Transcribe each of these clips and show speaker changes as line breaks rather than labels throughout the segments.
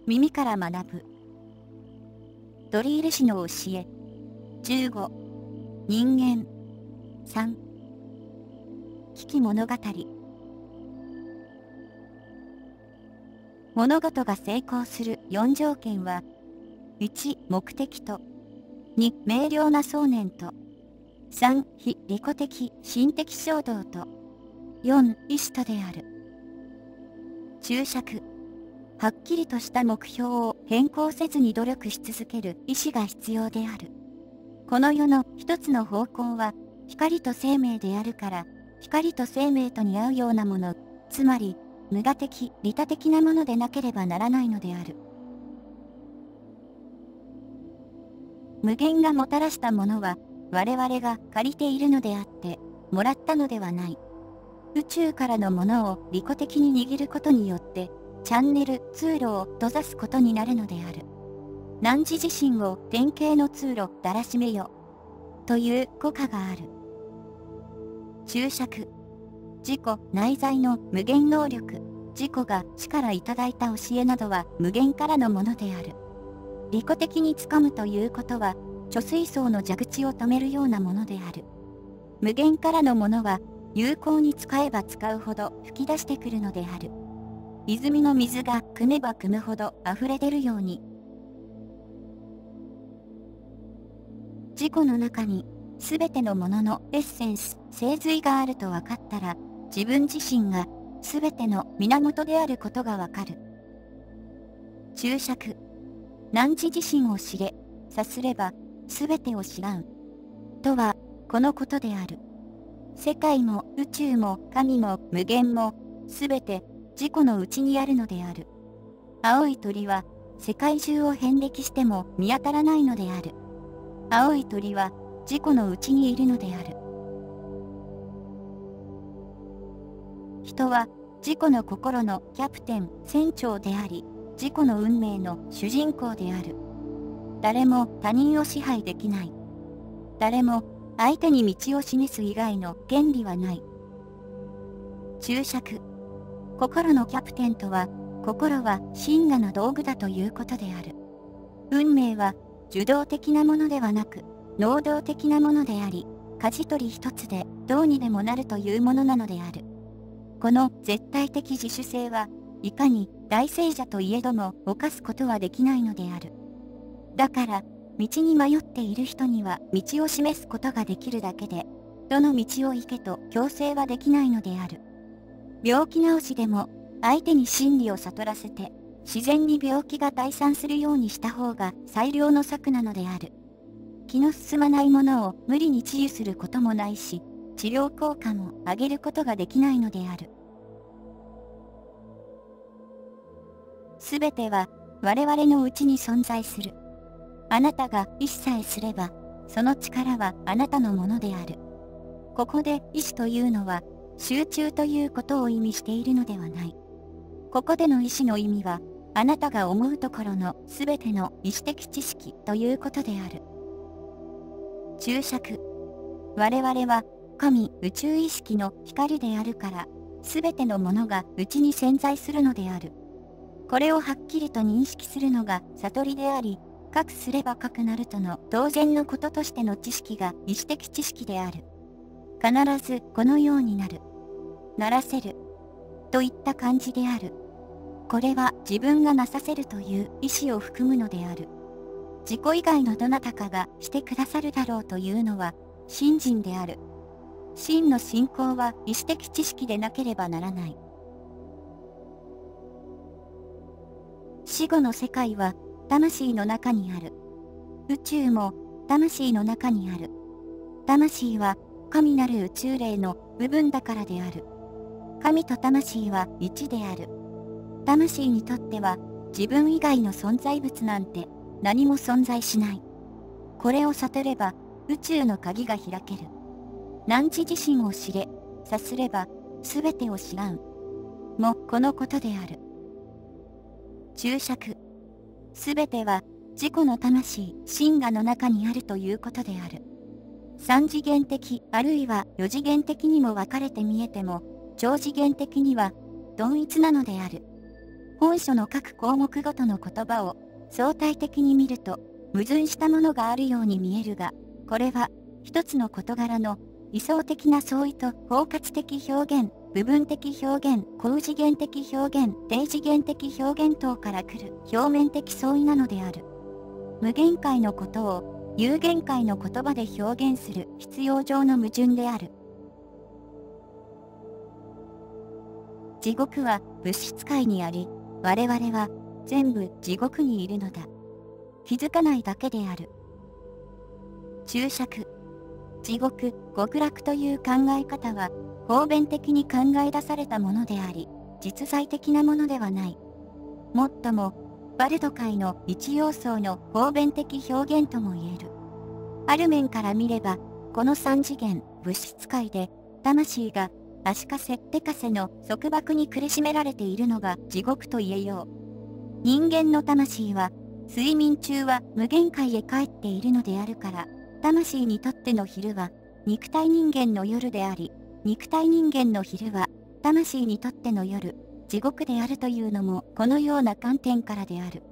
耳から学ぶ。ドリール氏の教え。15、人間。3、危機物語。物事が成功する4条件は、1、目的と、2、明瞭な想念と、3、非利己的心的衝動と、4、意志とである。注釈。はっきりとした目標を変更せずに努力し続ける意志が必要である。この世の一つの方向は、光と生命であるから、光と生命とに合うようなもの、つまり、無我的、利他的なものでなければならないのである。無限がもたらしたものは、我々が借りているのであって、もらったのではない。宇宙からのものを利己的に握ることによって、チャンネル、通路を閉ざすことになるのである。汝自身を典型の通路、だらしめよ。という語歌がある。注釈。自己内在の無限能力、自己が死からいただいた教えなどは無限からのものである。利己的に掴むということは、貯水槽の蛇口を止めるようなものである。無限からのものは、有効に使えば使うほど噴き出してくるのである。泉の水が汲めば汲むほど溢れ出るように。自己の中に、すべてのもののエッセンス、精髄があると分かったら、自分自身がすべての源であることがわかる。注釈。汝自身を知れ、さすれば、すべてを知らん。とは、このことである。世界も宇宙も神も無限も、すべて自己の内にあるのである。青い鳥は、世界中を遍歴しても見当たらないのである。青い鳥は、自己の内にいるのである。人は、自己の心のキャプテン、船長であり、自己の運命の主人公である。誰も他人を支配できない。誰も相手に道を示す以外の権利はない。注釈。心のキャプテンとは、心は真我の道具だということである。運命は受動的なものではなく、能動的なものであり、舵取り一つでどうにでもなるというものなのである。この絶対的自主性はいかに大聖者といえども犯すことはできないのである。だから、道に迷っている人には道を示すことができるだけで、どの道を行けと強制はできないのである。病気治しでも、相手に真理を悟らせて、自然に病気が退散するようにした方が最良の策なのである。気の進まないものを無理に治癒することもないし、治療効果も上げることができないのである。すべては我々のうちに存在する。あなたが意志さえすれば、その力はあなたのものである。ここで意志というのは、集中ということを意味しているのではない。ここでの意志の意味は、あなたが思うところのすべての意志的知識ということである。注釈。我々は神宇宙意識の光であるから、すべてのものが内に潜在するのである。これをはっきりと認識するのが悟りであり、かくすればかくなるとの当然のこととしての知識が意志的知識である。必ずこのようになる。ならせる。といった感じである。これは自分がなさせるという意志を含むのである。自己以外のどなたかがしてくださるだろうというのは信心である。真の信仰は意志的知識でなければならない。死後の世界は魂の中にある。宇宙も魂の中にある。魂は神なる宇宙霊の部分だからである。神と魂は一である。魂にとっては自分以外の存在物なんて何も存在しない。これを悟れば宇宙の鍵が開ける。汝自身を知れ、さすればすべてを知らん。もこのことである。注釈。すべては自己の魂、真我の中にあるということである。三次元的あるいは四次元的にも分かれて見えても、超次元的には同一なのである。 本書の各項目ごとの言葉を相対的に見ると矛盾したものがあるように見えるが、これは一つの事柄の位相的な相違と包括的表現、部分的表現、高次元的表現、低次元的表現等から来る表面的相違なのである。無限界のことを有限界の言葉で表現する必要上の矛盾である。地獄は物質界にあり、我々は全部地獄にいるのだ。気づかないだけである。注釈。地獄、極楽という考え方は、方便的に考え出されたものであり、実在的なものではない。もっとも、バルト界の一要素の方便的表現とも言える。ある面から見れば、この三次元、物質界で、魂が、足かせ、手かせの束縛に苦しめられているのが地獄と言えよう。人間の魂は、睡眠中は無限界へ帰っているのであるから、魂にとっての昼は、肉体人間の夜であり、肉体人間の昼は、魂にとっての夜、地獄であるというのもこのような観点からである。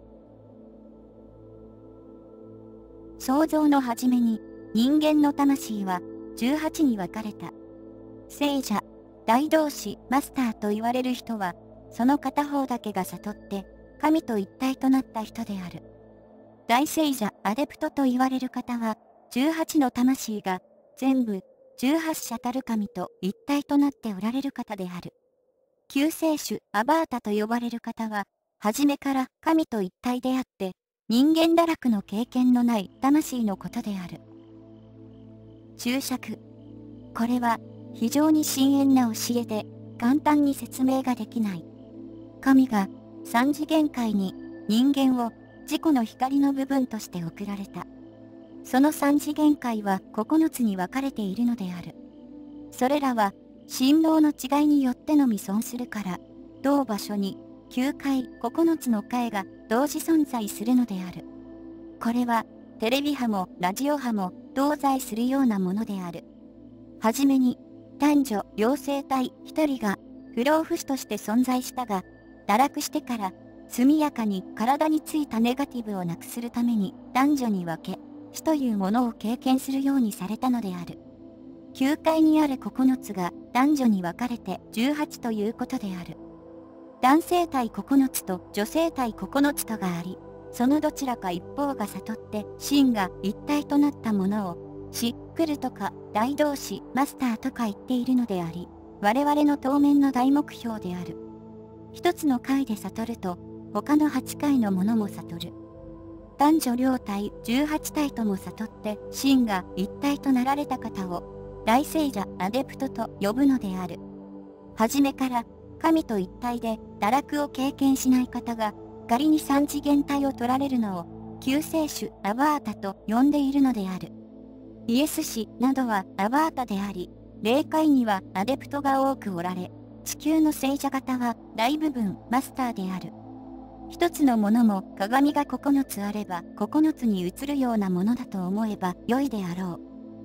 創造の初めに、人間の魂は18に分かれた。聖者、大同士、マスターと言われる人は、その片方だけが悟って、神と一体となった人である。大聖者、アデプトと言われる方は、18の魂が全部18者たる神と一体となっておられる方である。救世主、アバータと呼ばれる方は、初めから神と一体であって、人間堕落の経験のない魂のことである。注釈。これは、非常に深遠な教えで、簡単に説明ができない。神が三次元界に人間を自己の光の部分として送られた。その三次元界は9つに分かれているのである。それらは、神道の違いによってのみ存するから、同場所に9回9つの界が同時存在するのである。これは、テレビ波もラジオ波も同在するようなものである。はじめに、男女両生体一人が不老不死として存在したが、堕落してから速やかに体についたネガティブをなくするために男女に分け、死というものを経験するようにされたのである。9階にある9つが男女に分かれて18ということである。男性体9つと女性体9つとがあり、そのどちらか一方が悟って真が一体となったものを、し、来るとか、大同士、マスターとか言っているのであり、我々の当面の大目標である。一つの回で悟ると、他の8回のものも悟る。男女両体、18体とも悟って、真が一体となられた方を、大聖者、アデプトと呼ぶのである。はじめから、神と一体で堕落を経験しない方が、仮に三次元体を取られるのを、救世主、アバータと呼んでいるのである。イエス氏などはアバータであり、霊界にはアデプトが多くおられ、地球の聖者型は大部分マスターである。一つのものも鏡が9つあれば9つに映るようなものだと思えば良いであろう。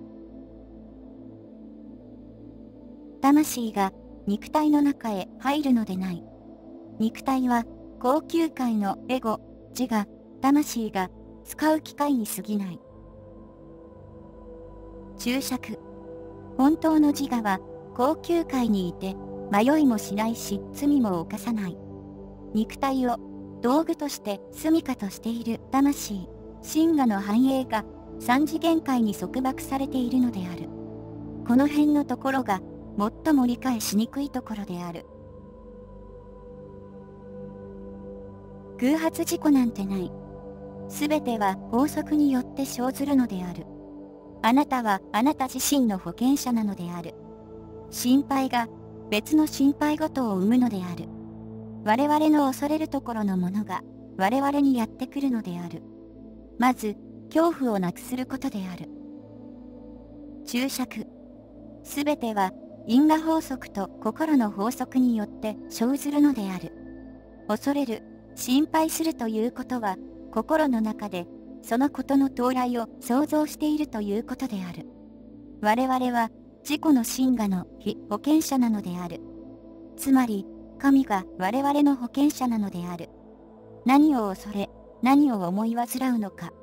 魂が肉体の中へ入るのでない。肉体は高級界のエゴ、自我、魂が使う機会に過ぎない。注釈。本当の自我は高級界にいて迷いもしないし罪も犯さない。肉体を道具として住処としている魂、真我の繁栄が三次元界に束縛されているのである。この辺のところが最も理解しにくいところである。偶発事故なんてない。すべては法則によって生ずるのである。あなたはあなた自身の保険者なのである。心配が別の心配事を生むのである。我々の恐れるところのものが我々にやってくるのである。まず、恐怖をなくすることである。注釈。すべては因果法則と心の法則によって生ずるのである。恐れる、心配するということは、心の中でそのことの到来を想像しているということである。我々は自己の真我の非保険者なのである。つまり、 神が我々の保険者なのである。何を恐れ、何を思い煩うのか。